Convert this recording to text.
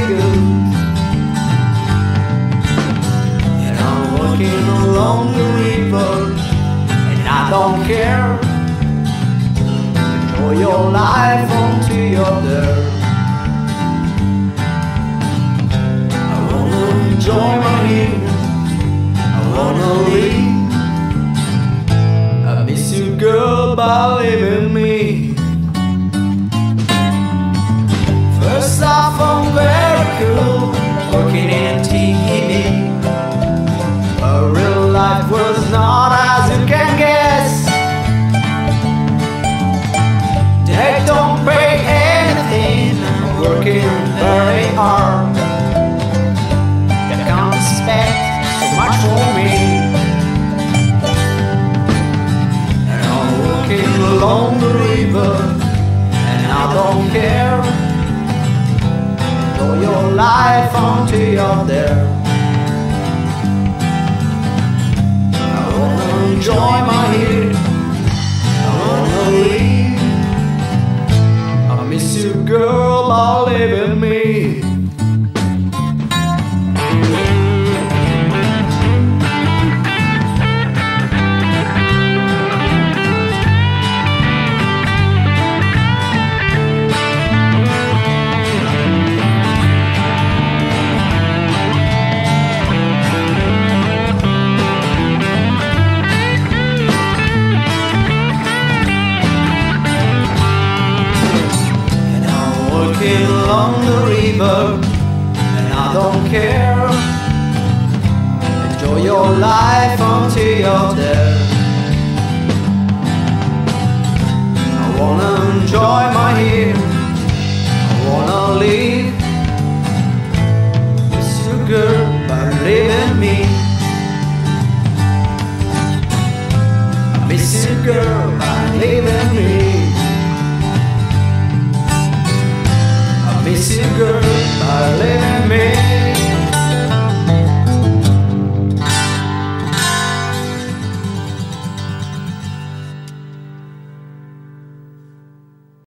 good. And I'm walking along the river, and I don't care. Enjoy your life until you're there. I wanna enjoy my years, I wanna leave. I miss you, girl, by leaving me. First off, I'm very cool, working in TV. But real life was not as you can guess. They don't pay anything, I'm working very hard. They can't expect so much from me. And I'm walking along the river, and I don't care. Enjoy your life until you're there. I wanna enjoy my years, I wanna leave. I miss you, girl, by leaving me. Walking along the river, and I don't care. Enjoy your life until you're there. I wanna enjoy my years, I wanna leave. Miss you, girl, by leaving me. I miss you, girl, by leaving me. Miss you, girl, by leaving me.